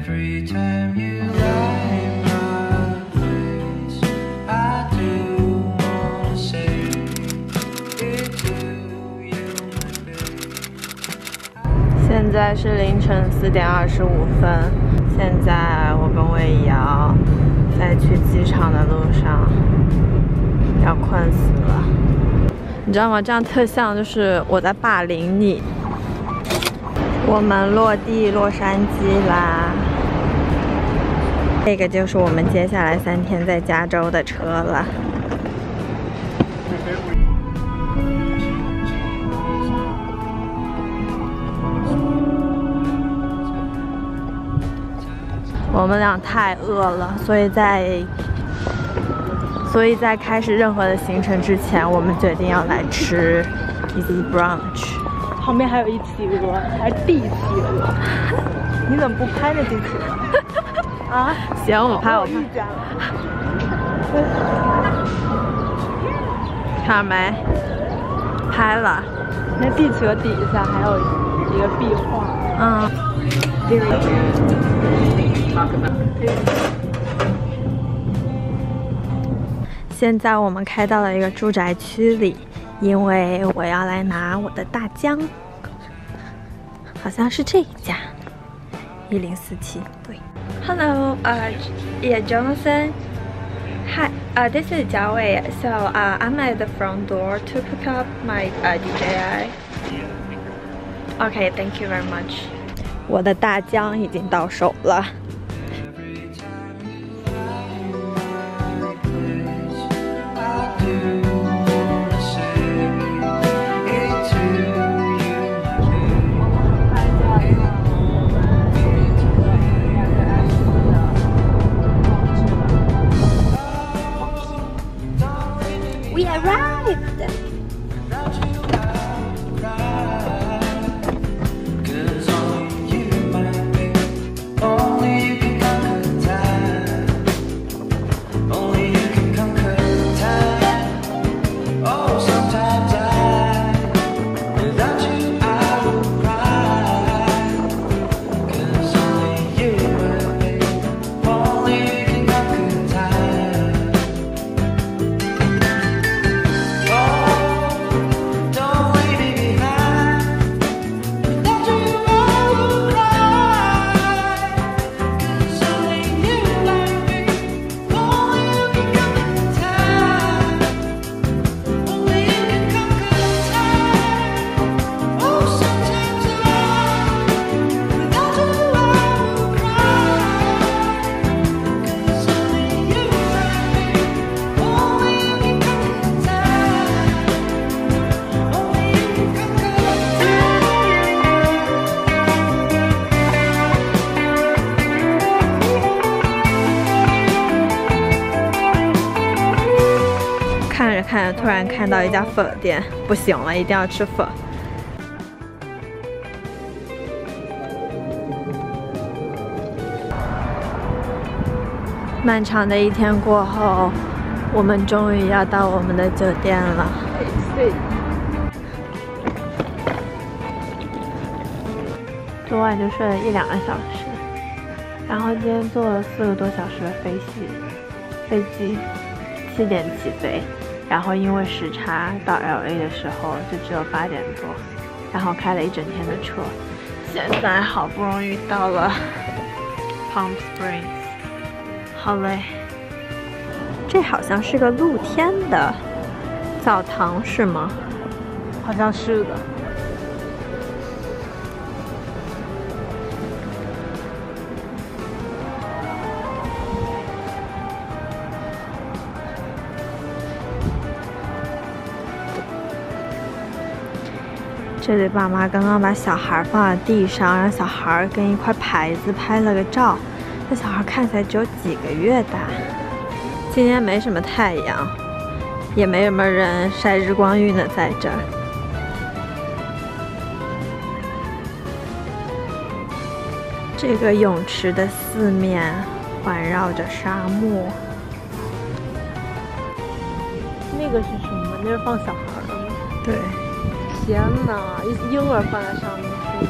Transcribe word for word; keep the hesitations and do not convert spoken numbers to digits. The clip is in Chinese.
Every time you light my face, I do wanna say it to you, my baby. 现在是凌晨四点二十五分，现在我跟魏瑶在去机场的路上，要困死了。你知道吗？这样特像就是我在霸凌你。我们落地洛杉矶啦，这个就是我们接下来三天在加州的车了。我们俩太饿了，所以在所以在开始任何的行程之前，我们决定要来吃 Easy Brunch。 旁边还有一企鹅，还是地企鹅。你怎么不拍那地企鹅？啊？ 行，我拍，我拍。看到没？拍了。 那地企鹅底下还有一个壁画。 嗯。现在我们开到了一个住宅区里。因为我要来拿我的大疆，好像是这一家，一零四七，对。Hello, uh, yeah, Jonathan. Hi, uh, this is Jiawei. So, uh, I'm at the front door to pick up my uh, D J I. Okay, thank you very much. 我的大疆已经到手了。We arrived!看着看着，突然看到一家粉店，不行了，一定要吃粉。漫长的一天过后，我们终于要到我们的酒店了。昨晚就睡了一两个小时，然后今天坐了四个多小时的飞机，飞机七点起飞。然后因为时差到 L A 的时候就只有八点多，然后开了一整天的车，现在好不容易到了 Palm Springs， 好累。这好像是个露天的澡堂是吗？ 好像是的。 这对爸妈刚刚把小孩放在地上，让小孩跟一块牌子拍了个照。这小孩看起来只有几个月大。今天没什么太阳，也没什么人晒日光浴呢，在这儿。这个泳池的四面环绕着沙漠。 那个是什么？那是放小孩的吗？ 对。 天哪！一婴儿放在上面是